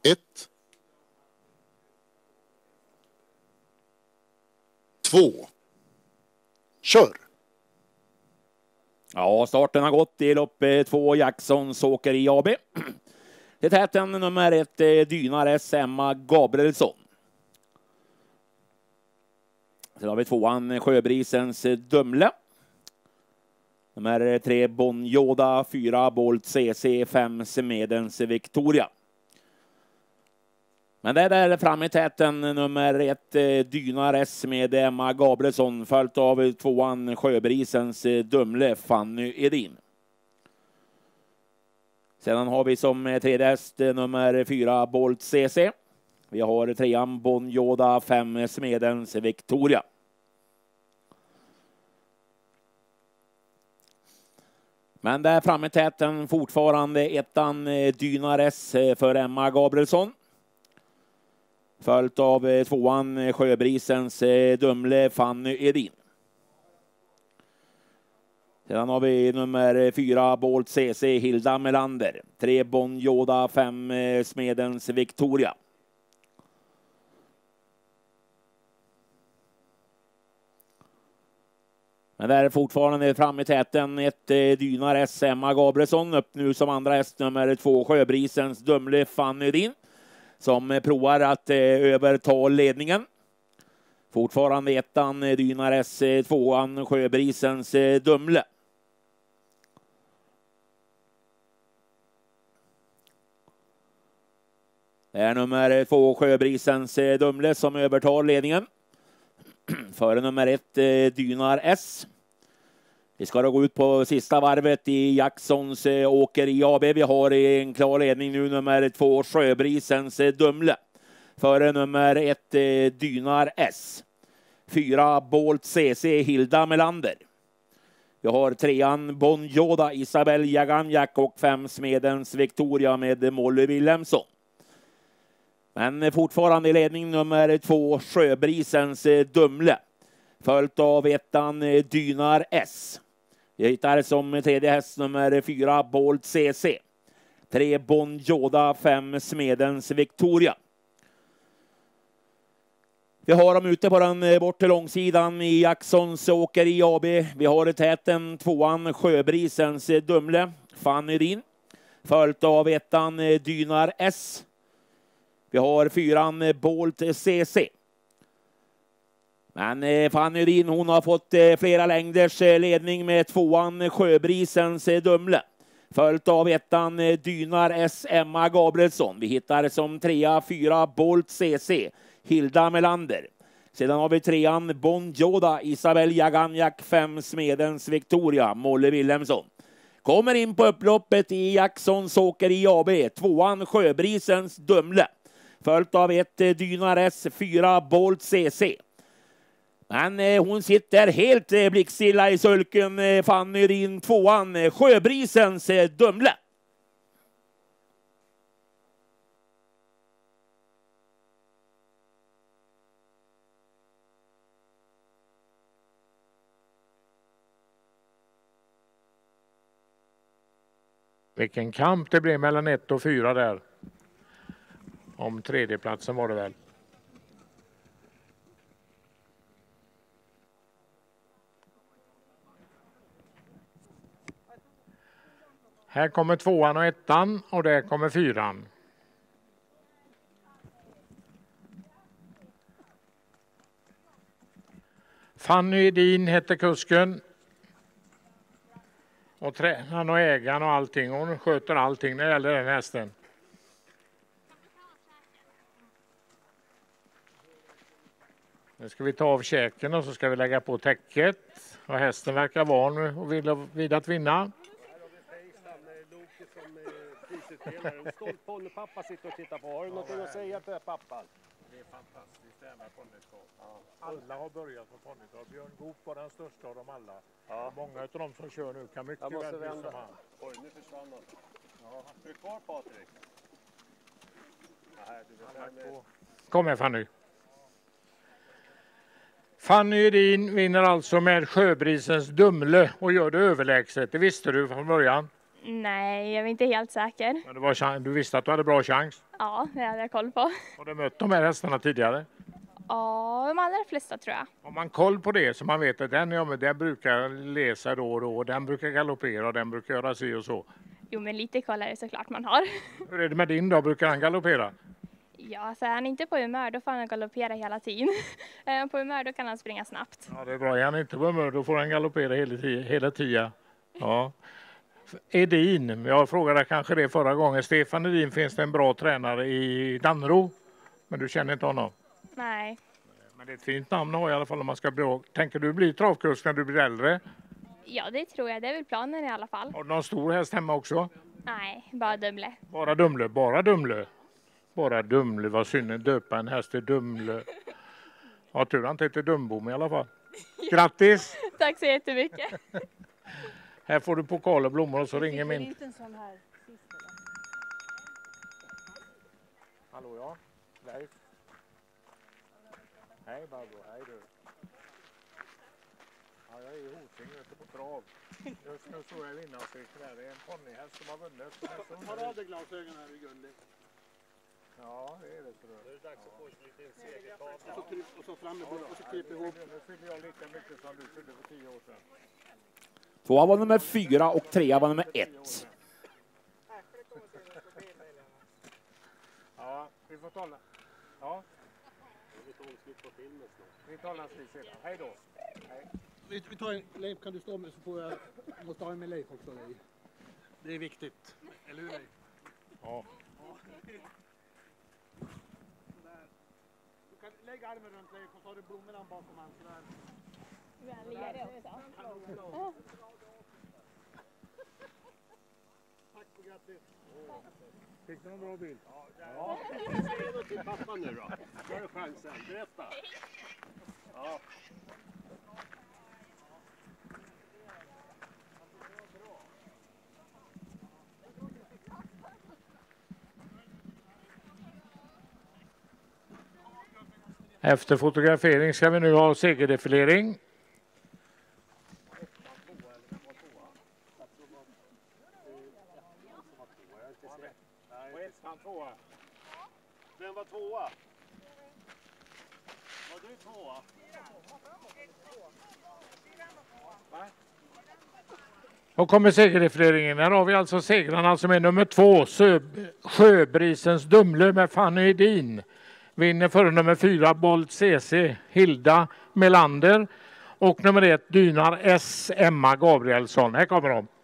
1, 2, kör! Ja, starten har gått i lopp 2 Jacksons Åkeri AB. Det är täten nummer 1 Dynar S. Emma Gabrielsson. Sen har vi 2an Sjöbrisens Dumle. Nummer 3 Bon Yoda, 4 Bolt CC, 5 Smedens Victoria. Men det är där framme i täten nummer 1 Dynar S med Emma Gabrielsson, följt av 2an Sjöbrisens Dumle, Fanny Edin. Sedan har vi som tredje häst nummer 4 Bolt CC. Vi har 3an Bon Yoda, 5 Smedens Victoria. Men där framme i täten fortfarande 1an Dynar S för Emma Gabrielsson. Följt av 2an Sjöbrisens Dumle, Fanny Edin. Sedan har vi nummer 4 Bolt CC Hilda Melander. 3 Bon Yoda, 5 Smedens Victoria. Men där är fortfarande fram i täten 1 Dynar S Emma Gabrielsson. Upp nu som andra häst nummer 2 Sjöbrisens Dumle, Fanny Edin, som provar att överta ledningen. Fortfarande 1an Dynar S, 2an Sjöbrisens Dumle. Det är nummer 2 Sjöbrisens Dumle som övertar ledningen. Före nummer 1 Dynar S. Vi ska då gå ut på sista varvet i Jacksons Åkeri AB. Vi har en klar ledning nu nummer 2 Sjöbrisens Dumle. Före nummer 1 Dynar S. 4 Bolt CC Hilda Melander. Vi har 3an Bon Yoda Isabel Jaganjak och 5 Smedens Victoria med Molly Wilhelmsson. Men fortfarande i ledning nummer 2 Sjöbrisens Dumle. Följt av 1an Dynar S. Vi hittar som tredje häst nummer 4 Bolt CC. 3 Bon Yoda, 5 Smedens Victoria. Vi har dem ute på den bortre långsidan i Jacksons Åkeri AB. Vi har i täten 2an Sjöbrisens Dumle, Fanny Edin. Följt av 1an Dynar S. Vi har 4an Bolt CC. Men Fanny Edin, hon har fått flera längders ledning med 2an Sjöbrisens Dumle. Följt av 1an Dynar S Emma Gabrielsson. Vi hittar som 3-4 Bolt CC Hilda Melander. Sedan har vi 3an Bon Yoda Isabel Jaganjak, 5 Smedens Victoria Molly Wilhelmsson. Kommer in på upploppet i Jacksons Åkeri AB. 2an Sjöbrisens Dumle. Följt av 1 Dynar S, 4 Bolt CC. Men hon sitter helt blickstilla i sulken, Fanny Edin, 2an Sjöbrisens Dumle. Vilken kamp det blev mellan 1 och 4 där. Om tredjeplatsen var det väl. Här kommer 2an och 1an och där kommer 4an. Fanny Edin heter kusken. Och tränaren och ägaren och allting. Hon sköter allting när det gäller den hästen. Nu ska vi ta av käken och så ska vi lägga på täcket. Och hästen verkar van och vill att vinna. Stolt ponnypappa sitter och tittar på. Har du någonting att säga till pappan? Det är fantastiskt det här med ponnyskap. Alla har börjat på ponnyskap. Björn Goop var den största av dem alla. Ja. Många av dem som kör nu kan mycket väl bli som han. Oj, nu försvann han. Ja. Är du kvar, Patrik? Kom här, Fanny. Fanny Edin vinner alltså med Sjöbrisens Dumle och gör det överlägset. Det visste du från början. Nej, jag är inte helt säker. Men du visste att du hade bra chans. Ja, det hade jag koll på. Har du mött de här hästarna tidigare? Ja, de allra flesta tror jag. Har man koll på det så man vet att den brukar läsa då och då, den brukar galoppera och den brukar göra si och så. Jo, men lite koll är det såklart man har. Hur är det med din då? Brukar han galoppera? Ja, så är han inte på humör då får han galoppera hela tiden. Är han på humör då kan han springa snabbt. Ja, det är bra. Är han inte på humör då får han galoppera hela tiden. Ja. Edin, jag frågade kanske det förra gången. Stefan Edin, finns det en bra tränare i Danro? Men du känner inte honom? Nej. Men det är ett fint namn att ha i alla fall om man ska bli. Tänker du bli travkusk när du blir äldre? Ja, det tror jag. Det är väl planen i alla fall. Har du någon stor häst hemma också? Nej, bara Dumle. Bara Dumle, bara Dumle. Bara Dumle, vad synd att döpa en häst till Dumle. Ja, tur han heter Dumbom i alla fall. Grattis! Tack så jättemycket. Här får du pokal och blommor och så ringer min. Hallå ja, Leif. Hej Barbro, hej du. Ja, jag är i Hoting ute på trav. Just nu står jag i vinnarcirkeln här. Det är en ponnyhäst som har vunnit. Ta av dig glasögonen här i Gunde. Ja, det är det tror jag. Nu är det dags att få en liten segertavla. Och så fram med bordet och så kryp ihop. Nu fyller jag lika mycket som du fyllde för 10 år sedan. 2 var nummer 4 och 3 var nummer 1. Ja, vi får tala. Ja. Vi talas vid sedan. Hej då. Hej. Vi tar en, Leif, kan du stå med så får jag måste ha med Leif också. Det är viktigt. Eller hur Leif? Ja. Du kan lägga armen runt Leif och så har du blommorna bakom han sådär. Tack och grattis. Fick du någon bra bild? Ja, säg då till pappa nu då. Nu har du chansen. Berätta. Ja. Efter fotografering ska vi nu ha segerdefilering. Vem var tvåa? Var du tvåa? Och kommer segerdefileringen. Här har vi alltså segrarna som är nummer 2. Sjöbrisens Dumle med Fanny Edin. Vinner före nummer 4 Bolt CC Hilda Melander. Och nummer 1 Dynar S Emma Gabrielsson. Här kommer de.